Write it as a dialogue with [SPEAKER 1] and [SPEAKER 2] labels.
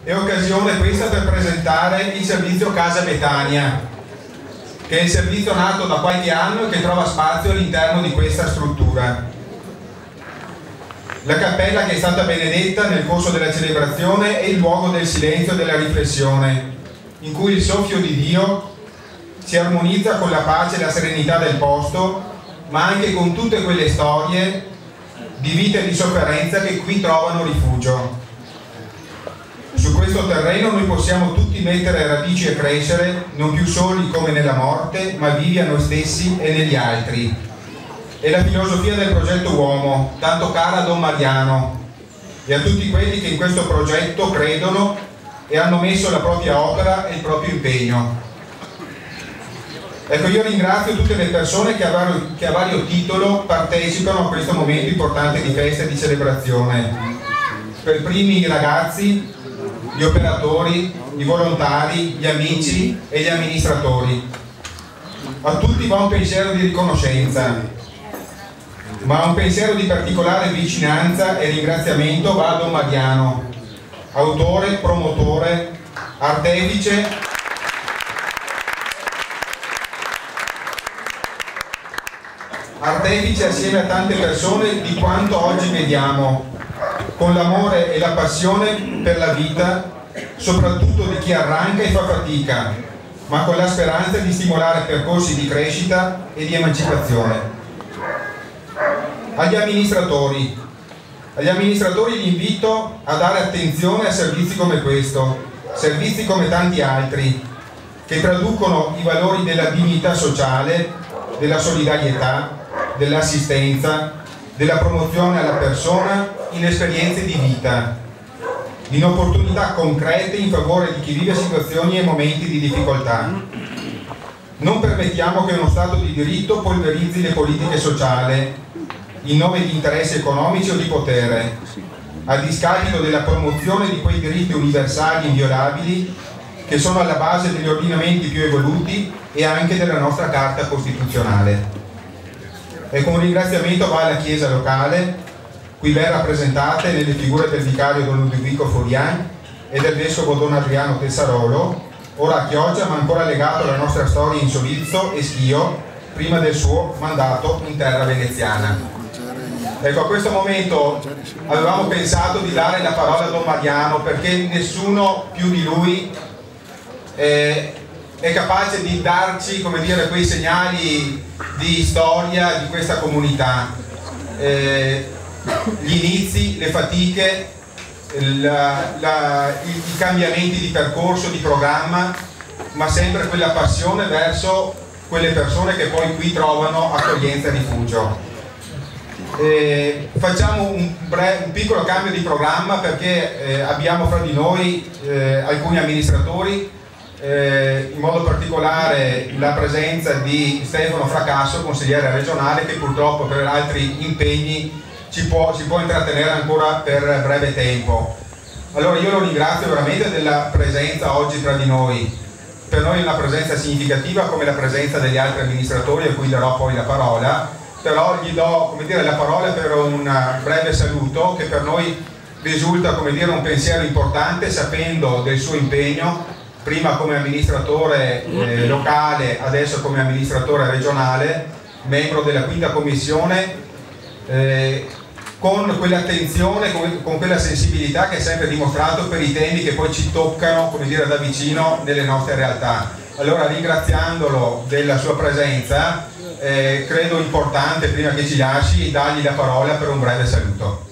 [SPEAKER 1] È occasione questa per presentare il servizio Casa Betania, che è il servizio nato da qualche anno e che trova spazio all'interno di questa struttura. La cappella che è stata benedetta nel corso della celebrazione è il luogo del silenzio e della riflessione, in cui il soffio di Dio si armonizza con la pace e la serenità del posto, ma anche con tutte quelle storie di vita e di sofferenza che qui trovano rifugio. Su questo terreno noi possiamo tutti mettere radici e crescere, non più soli come nella morte, ma vivi a noi stessi e negli altri. È la filosofia del progetto Uomo, tanto cara a Don Mariano e a tutti quelli che in questo progetto credono e hanno messo la propria opera e il proprio impegno. Ecco, io ringrazio tutte le persone che a vario titolo partecipano a questo momento importante di festa e di celebrazione. Per primi i ragazzi, gli operatori, i volontari, gli amici e gli amministratori. A tutti va un pensiero di riconoscenza, ma un pensiero di particolare vicinanza e ringraziamento va a Don Mariano, autore, promotore, artefice assieme a tante persone di quanto oggi vediamo, con l'amore e la passione per la vita, soprattutto di chi arranca e fa fatica, ma con la speranza di stimolare percorsi di crescita e di emancipazione. Agli amministratori li invito a dare attenzione a servizi come questo, servizi come tanti altri, che traducono i valori della dignità sociale, della solidarietà, dell'assistenza, della promozione alla persona in esperienze di vita, in opportunità concrete in favore di chi vive situazioni e momenti di difficoltà. Non permettiamo che uno Stato di diritto polverizzi le politiche sociali in nome di interessi economici o di potere, a discapito della promozione di quei diritti universali inviolabili che sono alla base degli ordinamenti più evoluti e anche della nostra Carta Costituzionale. E con un ringraziamento va alla Chiesa locale, qui ben rappresentate nelle figure del vicario Don Ludovico Furian e del vescovo Don Adriano Tessarolo, ora a Chioggia ma ancora legato alla nostra storia in Sovizzo e Schio, prima del suo mandato in terra veneziana. Ecco, a questo momento avevamo pensato di dare la parola a Don Mariano perché nessuno più di lui è capace di darci, come dire, quei segnali di storia di questa comunità, gli inizi, le fatiche, i cambiamenti di percorso, di programma, ma sempre quella passione verso quelle persone che poi qui trovano accoglienza e rifugio. Facciamo un piccolo cambio di programma perché abbiamo fra di noi alcuni amministratori, in modo particolare la presenza di Stefano Fracasso, consigliere regionale, che purtroppo per altri impegni ci può intrattenere ancora per breve tempo. Allora io lo ringrazio veramente della presenza oggi tra di noi. Per noi è una presenza significativa come la presenza degli altri amministratori a cui darò poi la parola, però gli do, come dire, la parola per un breve saluto che per noi risulta, come dire, un pensiero importante, sapendo del suo impegno prima come amministratore locale, adesso come amministratore regionale, membro della 5ª commissione, con quell'attenzione, con quella sensibilità che ha sempre dimostrato per i temi che poi ci toccano, come dire, da vicino nelle nostre realtà. Allora, ringraziandolo della sua presenza, credo importante, prima che ci lasci, dargli la parola per un breve saluto.